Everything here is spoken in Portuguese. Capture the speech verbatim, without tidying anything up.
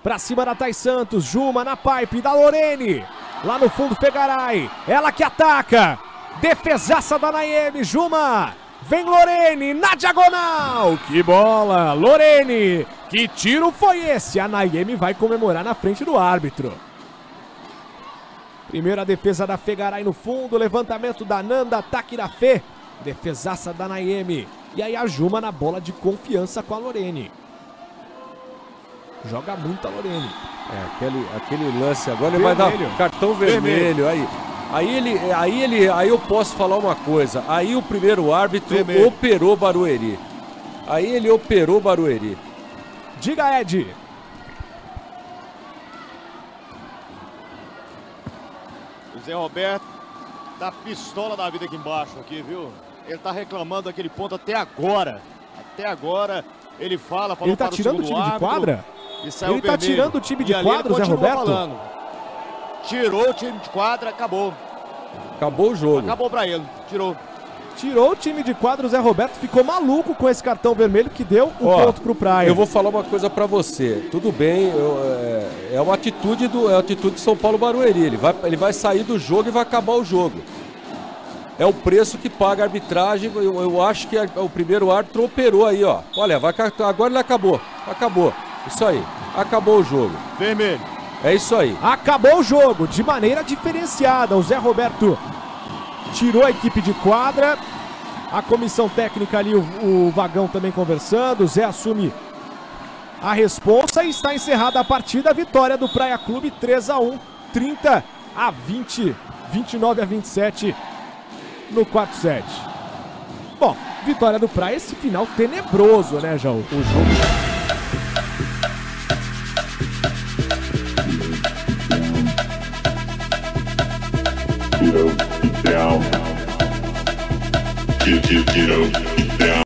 Pra cima da Thay Santos, Juma na pipe da Lorene. Lá no fundo, Fegaray. Ela que ataca. Defesaça da Nayemi, Juma. Vem Lorene na diagonal. Que bola, Lorene. Que tiro foi esse? A Nayemi vai comemorar na frente do árbitro. Primeira defesa da Fegaray no fundo. Levantamento da Nanda, ataque da Fê. Defesaça da Nayemi. E aí a Juma na bola de confiança com a Lorene. Joga muito a Lorene. É, aquele, aquele lance agora ele vai dar cartão vermelho. vermelho. Aí, aí, ele, aí, ele, aí eu posso falar uma coisa. Aí o primeiro árbitro vermelho. operou Barueri. Aí ele operou Barueri. Diga, Ed. O Zé Roberto dá pistola da vida aqui embaixo, aqui, viu? Ele tá reclamando daquele ponto até agora. Até agora ele fala, falou Ele tá para o tirando o time árbitro, de quadra? E saiu ele tá vermelho. tirando o time de e quadra, Zé Roberto? Falando. Tirou o time de quadra, acabou. Acabou o jogo. Acabou pra ele, tirou. Tirou o time de quadra, o Zé Roberto ficou maluco com esse cartão vermelho que deu o Ó, ponto pro Praia. Eu vou falar uma coisa pra você. Tudo bem, eu, é, é uma atitude do, é uma atitude de São Paulo Barueri. Ele vai, ele vai sair do jogo e vai acabar o jogo. É o preço que paga a arbitragem. Eu, eu acho que a, o primeiro árbitro operou aí, ó. Olha, vai, agora ele acabou. Acabou. Isso aí. Acabou o jogo. Vermelho. É isso aí. Acabou o jogo de maneira diferenciada. O Zé Roberto tirou a equipe de quadra. A comissão técnica ali, o, o Vagão também conversando. O Zé assume a responsa e está encerrada a partida. A vitória do Praia Clube três a um, trinta a vinte, vinte e nove a vinte e sete no quarto set. Bom, vitória do Praia, esse final tenebroso, né, João? O jogo... Down. Get, get, get up, get down.